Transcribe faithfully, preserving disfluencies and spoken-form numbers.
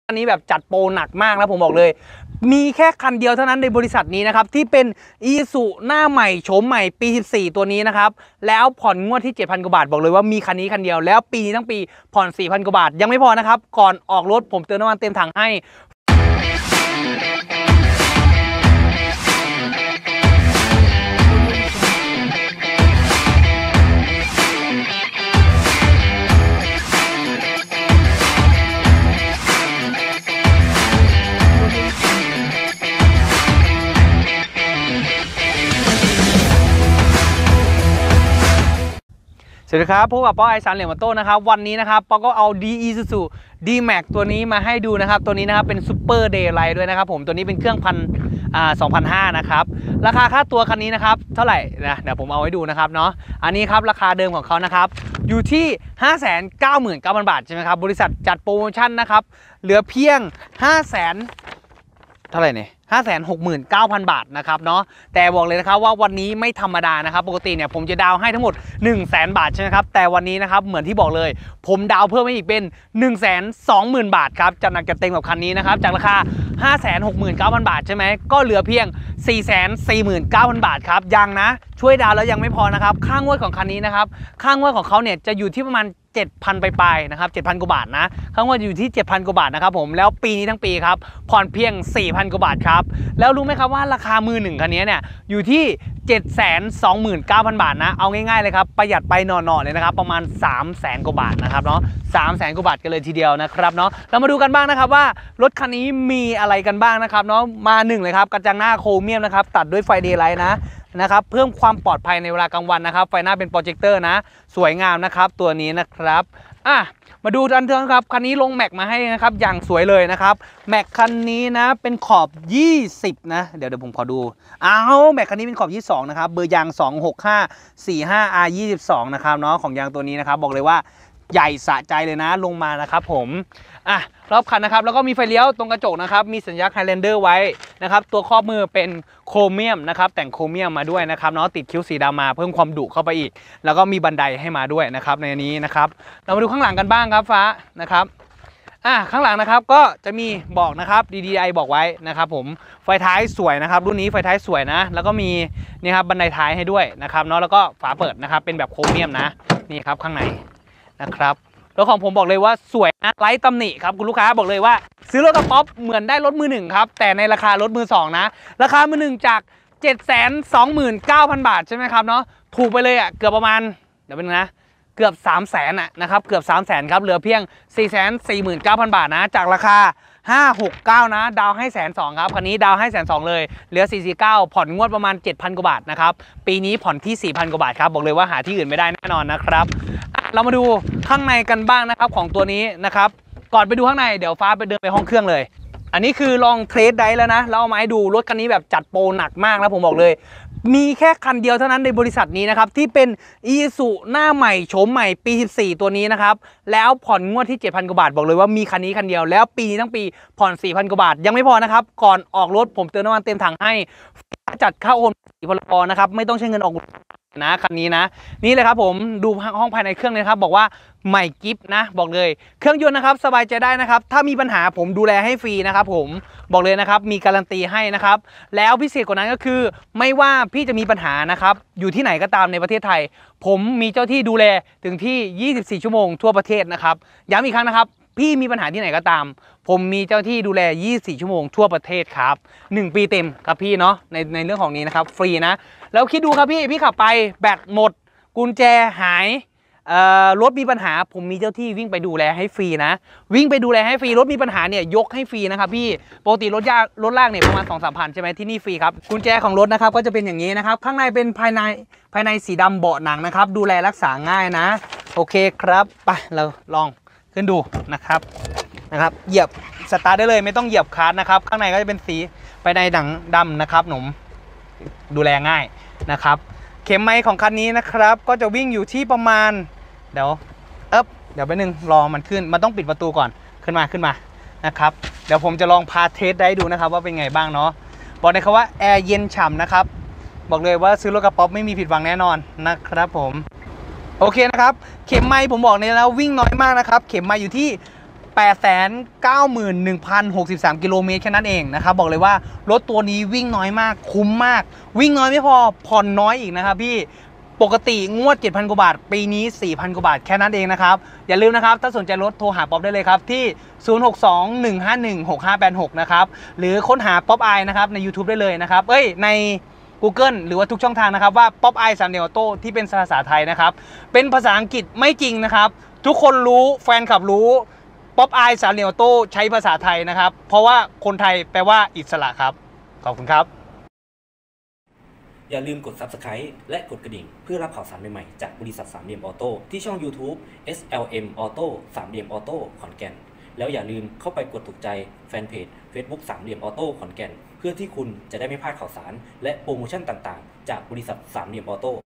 อันนี้แบบจัดโปรหนักมากนะผมบอกเลยมีแค่คันเดียวเท่านั้นในบริษัทนี้นะครับที่เป็น Isuzu หน้าใหม่โฉมใหม่ปีสิบสี่ตัวนี้นะครับแล้วผ่อนงวดที่ เจ็ดพัน กว่าบาทบอกเลยว่ามีคันนี้คันเดียวแล้วปีนี้ทั้งปีผ่อน สี่พัน กว่าบาทยังไม่พอนะครับก่อนออกรถผมเติมน้ำมันเต็มถังให้สวัสดีครับพบกับป๊อไอซันเหลี่ยมออโต้นะครับวันนี้นะครับป๊อก็เอา Isuzu D-Max ตัวนี้มาให้ดูนะครับตัวนี้นะครับเป็นซูเปอร์เดย์ไลท์ด้วยนะครับผมตัวนี้เป็นเครื่องพันอ่าสองพันห้านะครับราคาค่าตัวคันนี้นะครับเท่าไหร่นะเดี๋ยวผมเอาไว้ดูนะครับเนาะอันนี้ครับราคาเดิมของเขานะครับอยู่ที่ ห้าแสนเก้าหมื่นเก้าพัน บาทใช่ไหมครับบริษัทจัดโปรโมชั่นนะครับเหลือเพียง ห้าแสน เท่าไหร่เนี่ยห้าแสนหกหมื่นเก้าพัน บาทนะครับเนาะแต่บอกเลยนะครับว่าวันนี้ไม่ธรรมดานะครับปกติเนี่ยผมจะดาวให้ทั้งหมด หนึ่งแสน บาทใช่ไหมครับแต่วันนี้นะครับเหมือนที่บอกเลยผมดาวเพิ่มให้อีกเป็น หนึ่งแสนสองหมื่น บาทครับจัดหนักจัดเต็มกับคันนี้นะครับจากราคา ห้าแสนหกหมื่นเก้าพัน บาทใช่ไหมก็เหลือเพียง สี่แสนสี่หมื่นเก้าพัน บาทครับยังนะช่วยดาวแล้วยังไม่พอนะครับค่างวดของคันนี้นะครับค่างวดของเขาเนี่ยจะอยู่ที่ประมาณเจ็ดพัน ไปปลายนะครับ เจ็ดพัน กว่าบาทนะค่างวดอยู่ที่ เจ็ดพัน กว่าบาทนะครับผมแล้วปีนี้ทั้งปีครับผ่อนเพียง สี่พัน กว่าบาทครับแล้วรู้ไหมครับว่าราคามือหนึ่งคันนี้เนี่ยอยู่ที่ เจ็ดแสนสองหมื่นเก้าพัน บาทนะเอาง่ายๆเลยครับประหยัดไปหน่อๆเลยนะครับประมาณ สามแสน กว่าบาทนะครับเนาะ สามแสน กว่าบาทกันเลยทีเดียวนะครับเนาะเรามาดูกันบ้างนะครับว่ารถคันนี้มีอะไรกันบ้างนะครับเนาะมาหนึ่งเลยครับกระจังหน้าโครเมียมนะครับตัดด้วยไฟเดย์ไลท์นะนะครับเพิ่มความปลอดภัยในเวลากลางวันนะครับไฟหน้าเป็นโปรเจคเตอร์นะสวยงามนะครับตัวนี้นะครับอ่ะมาดูดันเทิงครับคันนี้ลงแม็กมาให้นะครับอย่างสวยเลยนะครับแม็กคันนี้นะเป็นขอบยี่สิบนะเดี๋ยวเดี๋ยวผมขอดูอ้าวแม็กคันนี้เป็นขอบยี่สิบสองนะครับเบอร์ยางสองหกห้าสี่ห้า อาร์ ยี่สิบสองนะครับเนาะของยางตัวนี้นะครับบอกเลยว่าใหญ่สะใจเลยนะลงมานะครับผมอ่ะรอบคันนะครับแล้วก็มีไฟเลี้ยวตรงกระจกนะครับมีสัญลักษณ์ไฮแลนเดอร์ไว้นะครับตัวครอบมือเป็นโครเมียมนะครับแต่งโครเมียมมาด้วยนะครับเนาะติดคิ้วสีดำมาเพิ่มความดุเข้าไปอีกแล้วก็มีบันไดให้มาด้วยนะครับในนี้นะครับเรามาดูข้างหลังกันบ้างครับฟ้านะครับอ่ะข้างหลังนะครับก็จะมีบอกนะครับ ดี ดี ไอ บอกไว้นะครับผมไฟท้ายสวยนะครับรุ่นนี้ไฟท้ายสวยนะแล้วก็มีนี่ครับบันไดท้ายให้ด้วยนะครับเนาะแล้วก็ฝาเปิดนะครับเป็นแบบโครเมียมนะนี่ครับข้างในนะครับรถของผมบอกเลยว่าสวยนะไร้ตำหนิครับคุณลูกค้าบอกเลยว่าซื้อรถกระป๋อเหมือนได้รถมือหนึ่งครับแต่ในราคารถมือสองนะราคามือหนึ่งจาก เจ็ดแสนสองหมื่นเก้าพัน บาทใช่ไหมครับเนาะถูกไปเลยอ่ะเกือบประมาณเดี๋ยวเป็นนะเกือบ สามแสน อ่ะนะครับเกือบ สามแสน ครับเหลือเพียง สี่แสนสี่หมื่นเก้าพัน บาทนะจากราคาห้าหกเก้านะดาวให้แสนสองครับคันนี้ดาวให้แสนสองเลยเหลือสี่สี่เก้าผ่อนงวดประมาณ เจ็ดพัน กว่าบาทนะครับปีนี้ผ่อนที่ สี่พัน กว่าบาทครับบอกเลยว่าหาที่อื่นไม่ได้แน่นอนนะครับเรามาดูข้างในกันบ้างนะครับของตัวนี้นะครับก่อนไปดูข้างในเดี๋ยวฟ้าไปเดินไปห้องเครื่องเลยอันนี้คือลองเทสได้แล้วนะแล้วเอามาให้ดูรถคันนี้แบบจัดโปรหนักมากนะผมบอกเลยมีแค่คันเดียวเท่านั้นในบริษัทนี้นะครับที่เป็น Isuzu หน้าใหม่โฉมใหม่ปีสิบสี่ตัวนี้นะครับแล้วผ่อนงวดที่ เจ็ดพัน กว่าบาทบอกเลยว่ามีคันนี้คันเดียวแล้วปีนี้ทั้งปีผ่อน สี่พัน กว่าบาทยังไม่พอนะครับก่อนออกรถผมเติมน้ำมันเต็มถังให้จัดค่าโอนพลอนะครับไม่ต้องใช้เงินออกนะคันนี้นะนี่เลยครับผมดูห้องภายในเครื่องเลยครับบอกว่าใหม่กิฟต์นะบอกเลยเครื่องยนต์นะครับสบายใจได้นะครับถ้ามีปัญหาผมดูแลให้ฟรีนะครับผมบอกเลยนะครับมีการันตีให้นะครับแล้วพิเศษกว่านั้นก็คือไม่ว่าพี่จะมีปัญหานะครับอยู่ที่ไหนก็ตามในประเทศไทยผมมีเจ้าที่ดูแลถึงที่ยี่สิบสี่ชั่วโมงทั่วประเทศนะครับย้ำอีกครั้งนะครับพี่มีปัญหาที่ไหนก็ตามผมมีเจ้าที่ดูแลยี่สิบสี่ชั่วโมงทั่วประเทศครับหนึ่งปีเต็มครับพี่เนาะในในเรื่องของนี้นะครับฟรีนะแล้วคิดดูครับพี่พี่ขับไปแบตหมดกุญแจหายรถมีปัญหาผมมีเจ้าที่วิ่งไปดูแลให้ฟรีนะวิ่งไปดูแลให้ฟรีรถมีปัญหาเนี่ยยกให้ฟรีนะครับพี่ปกติรถยากรถลากเนี่ยประมาณ สองถึงสามพัน ใช่ไหมที่นี่ฟรีครับกุญแจของรถนะครับก็จะเป็นอย่างนี้นะครับข้างในเป็นภายในภายในสีดำเบาะหนังนะครับดูแลรักษาง่ายนะโอเคครับไปเราลองขึ้นดูนะครับนะครับเหยียบสตาร์ทได้เลยไม่ต้องเหยียบคลัตช์นะครับข้างในก็จะเป็นสีภายในหนังดำนะครับหนุ่มดูแลง่ายนะครับเข็มไม้ของคันนี้นะครับก็จะวิ่งอยู่ที่ประมาณเดี๋ยวเอ๊บเดี๋ยวไปหนึ่งรอมันขึ้นมันต้องปิดประตูก่อนขึ้นมาขึ้นมานะครับเดี๋ยวผมจะลองพาเทสได้ดูนะครับว่าเป็นไงบ้างเนาะบอกเลยครับว่าแอร์เย็นฉ่ำนะครับบอกเลยว่าซื้อรถกระป๋อไม่มีผิดหวังแน่นอนนะครับผมโอเคนะครับเข็มไม้ผมบอกเลยแล้ววิ่งน้อยมากนะครับเข็มไม้อยู่ที่แปดแสนเก้าหมื่นหนึ่งพันหกสิบสาม กิโลเมตรแค่นั้นเองนะครับบอกเลยว่ารถตัวนี้วิ่งน้อยมากคุ้มมากวิ่งน้อยไม่พอผ่อนน้อยอีกนะครับพี่ปกติงวด เจ็ดพัน กว่าบาทปีนี้ สี่พัน กว่าบาทแค่นั้นเองนะครับอย่าลืมนะครับถ้าสนใจรถโทรหาป๊อปได้เลยครับที่ ศูนย์ หก สอง หนึ่ง ห้า หนึ่ง หก ห้า แปด หก นะครับหรือค้นหาป๊อปไอนะครับใน YouTube ได้เลยนะครับเอ้ยใน Google หรือว่าทุกช่องทางนะครับว่าป๊อปไอสามเหลี่ยมออโต้ที่เป็นภาษาไทยนะครับเป็นภาษาอังกฤษไม่จริงนะครับทุกคนรู้แฟนคลับรู้ป๊อปไอสามเหลี่ยมออโต้ใช้ภาษาไทยนะครับเพราะว่าคนไทยแปลว่าอิสระครับขอบคุณครับอย่าลืมกด ซับสไครบ์ และกดกระดิ่งเพื่อรับข่าวสารใหม่ๆจากบริษัทสามเหลี่ยมออโต้ที่ช่อง YouTube เอส แอล เอ็ม Auto สามเหลี่ยมออโต้ขอนแก่นแล้วอย่าลืมเข้าไปกดถูกใจแฟนเพจ Facebook สามเหลี่ยมออโต้ขอนแก่นเพื่อที่คุณจะได้ไม่พลาดข่าวสารและโปรโมชั่นต่างๆจากบริษัทสามเหลี่ยมออโต้